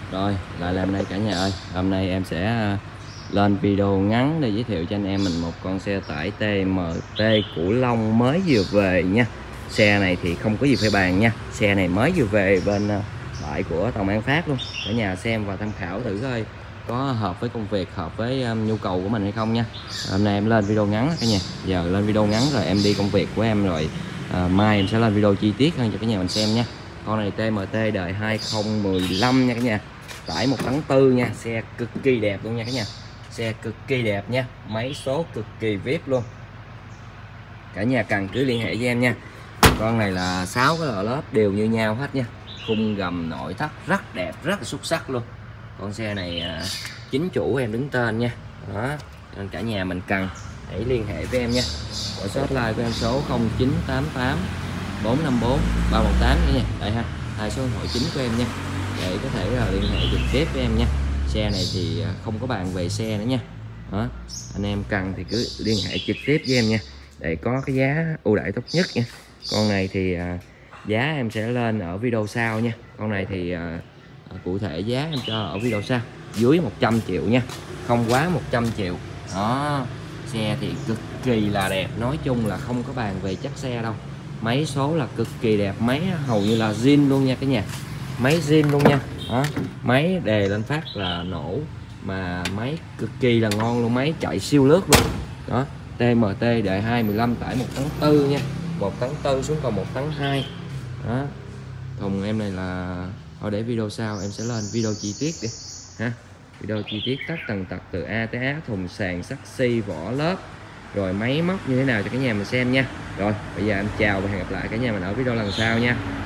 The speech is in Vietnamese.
Rồi, lại làm đây cả nhà ơi. Hôm nay em sẽ lên video ngắn để giới thiệu cho anh em mình một con xe tải TMT Cửu Long mới vừa về nha. Xe này thì không có gì phải bàn nha. Xe này mới vừa về bên bãi của Tàu An Phát luôn. Cả nhà xem và tham khảo thử coi có hợp với công việc, hợp với nhu cầu của mình hay không nha. Hôm nay em lên video ngắn cả nhà. Giờ lên video ngắn rồi em đi công việc của em rồi. Mai em sẽ lên video chi tiết hơn cho cả nhà mình xem nha. Con này TMT đời 2015 nha cả nhà. Tải 1,4 tấn nha, xe cực kỳ đẹp luôn nha cả nhà. Xe cực kỳ đẹp nha, máy số cực kỳ VIP luôn. Cả nhà cần cứ liên hệ với em nha. Con này là 6 cái lò lớp đều như nhau hết nha. Khung gầm nội thất rất đẹp, rất là xuất sắc luôn. Con xe này chính chủ em đứng tên nha. Đó, nên cả nhà mình cần hãy liên hệ với em nha. Gọi số hotline của em số 0988 454 318 nha. Đây ha, hai số điện thoại chính của em nha, để có thể liên hệ trực tiếp với em nha. Xe này thì không có bàn về xe nữa nha. Đó, anh em cần thì cứ liên hệ trực tiếp với em nha, để có cái giá ưu đãi tốt nhất nha. Con này thì giá em sẽ lên ở video sau nha. Con này thì cụ thể giá em cho ở video sau, dưới 100 triệu nha, không quá 100 triệu. Đó, xe thì cực kỳ là đẹp, nói chung là không có bàn về chất xe đâu. Máy số là cực kỳ đẹp, máy hầu như là zin luôn nha cả nhà, máy zin luôn nha. Đó, máy đề lên phát là nổ, mà máy cực kỳ là ngon luôn, máy chạy siêu lướt luôn. Đó, TMT đời 2015 tải 1,4 tấn nha, 1,4 tấn xuống còn 1,2 tấn. Đó, thùng em này là thôi để video sau em sẽ lên video chi tiết đi ha. Video chi tiết tất tần tật từ A tới Á, thùng sàn, sắt xi, vỏ lớp, rồi máy móc như thế nào cho cả nhà mình xem nha. Rồi bây giờ em chào và hẹn gặp lại cả nhà mình ở video lần sau nha.